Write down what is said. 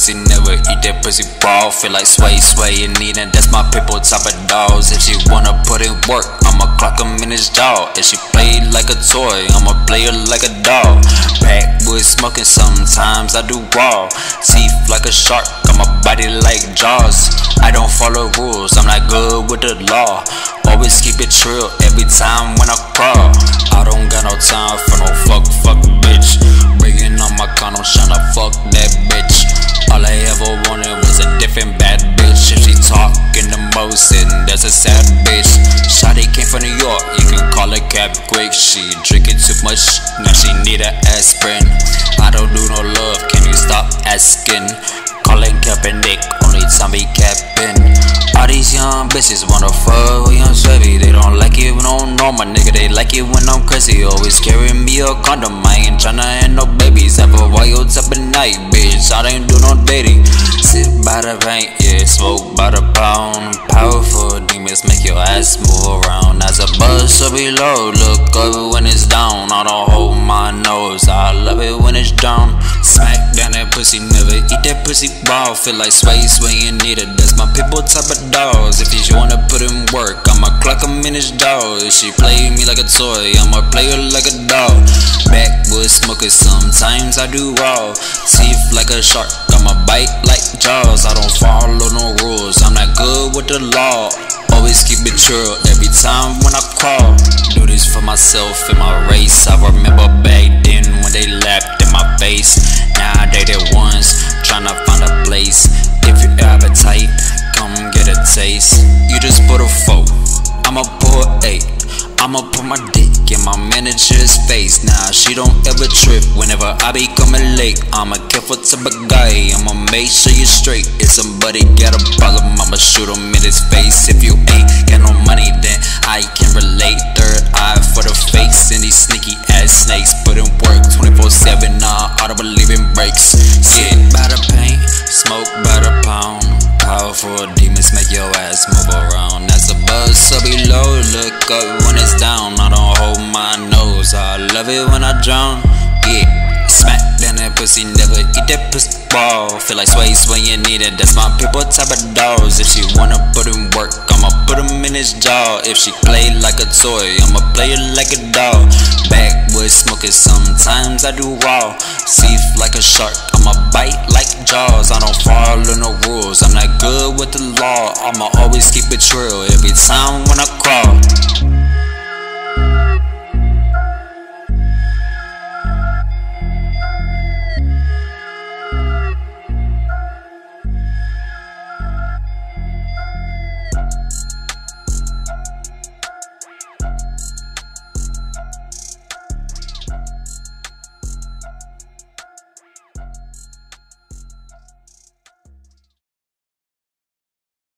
pussy, never eat that pussy raw. Feel like sway, and need it, that's my people type of dogs. If she wanna put in work, I'ma clock him in his jaw. If she play like a toy, I'ma play her like a dog. Backwood smoking, sometimes I do raw. Teeth like a shark, I'ma bite it like Jaws. I don't follow rules, I'm not good with the law. Always keep it trill every time when I crawl. I don't got no time for no fuck bitch. Bringing on my condom, tryna fuck that bitch. All I ever wanted was a different bad bitch. If she talking the most, then that's a sad bitch. Shawty came from New York, you can call her Cap quick. She drinking too much, now she need an aspirin. I don't do no love, can you stop asking? Calling Kaepernick, only time he capping. All these young bitches wanna fuck with young Chevy. They don't like it when I'm normal, nigga. They like it when I'm crazy. Always carrying me a condom. I ain't tryna have no babies. Have a wild type of night, bitch. I ain't do no dating. Sit by the paint, yeah, smoke by the pound. Powerful demons make your ass move around. As a buzz so below, look up when it's down. I don't hold my nose, I love it when it's down. Smack down that pussy, never eat that pussy raw. Feel like sway, you need it. That's my people type of dogs. If you wanna put in work, I'ma clock him in his jaw. If she play me like a toy, I'ma play her like a dog. Backwood smoker, sometimes I do raw. Teeth like a shark, I'ma bite like Jaws. I don't follow no rules, I'm not good with the law. Always keep it true every time when I crawl. Do this for myself in my race. I remember back then when they laughed in my face. Now they the ones tryna find a place. If your appetite, come get a taste. You just put a 4, I'ma pour 8. I'ma put my dick in my manager's face. Nah, she don't ever trip whenever I be coming late. I'm a careful type of guy, I'ma make sure you're straight. If somebody got a problem, I'ma shoot him in his face. If you ain't got no money, then I can relate. Third eye for the face, and these sneaky ass snakes put in work 24/7. Nah, I don't believe in breaks. Sit by the paint, smoke by the pound. Powerful demons make your ass move around. As a buzz so below, look up when it's down. I don't hold my nose, I love it when I drown. Yeah, smack down that pussy, never eat that pussy raw. Feel like sway when you need it, that's my people type of dogs. If she wanna put in work, I'ma put him in his jaw. If she play like a toy, I'ma play her like a dog. Backwood smoking, sometimes I do raw. Teeth like a shark, I'ma bite like Jaws. I don't follow no rules, I'm not good with the law. I'ma always keep it true every time when I crawl.